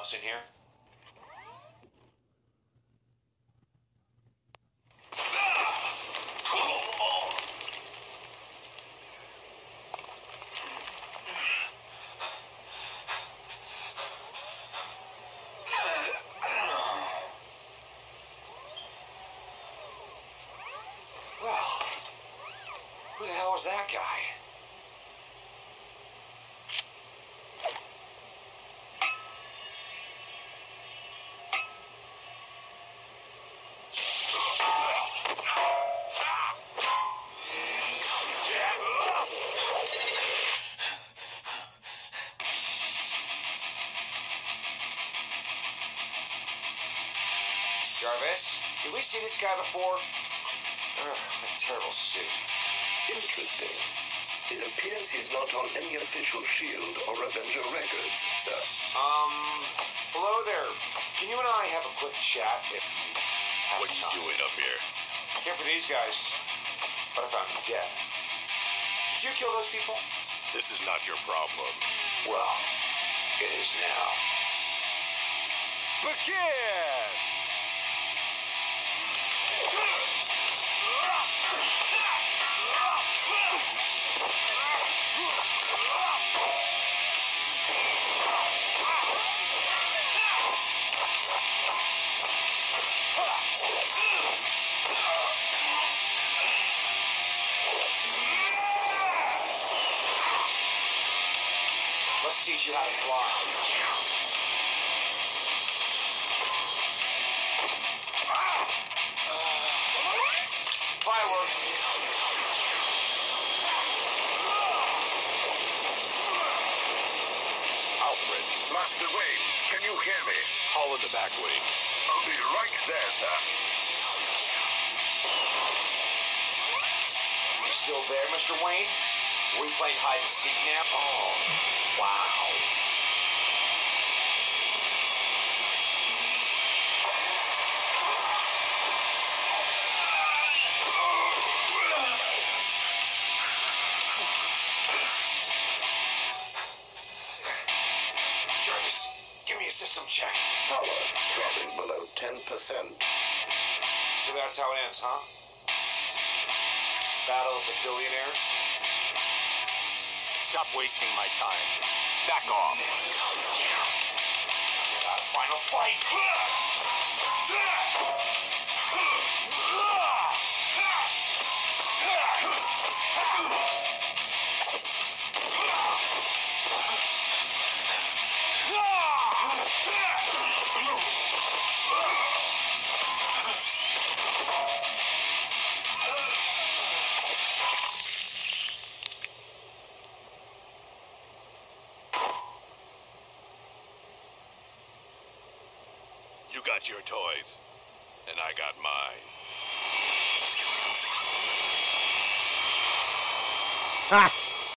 else in here? Well, who the hell was that guy? Jarvis, did we see this guy before? A terrible suit. Interesting. It appears he's not on any official SHIELD or Avenger records, sir. Hello there. Can you and I have a quick chat if you have What you time? doing up here? Here for these guys, but I found them dead. Did you kill those people? This is not your problem. Well, it is now. Begin! Let's teach you how to fly. Fireworks. Alfred, Master Wayne, can you hear me? haul in the back wing. I'll be right there, sir. You still there, Mr. Wayne? Are we playing hide and seek now? Oh, wow. Jarvis, give me a system check. Power dropping below 10%. So that's how it ends, huh? Battle of the billionaires? Stop wasting my time. Back off. Final fight. You got your toys, and I got mine. Ah!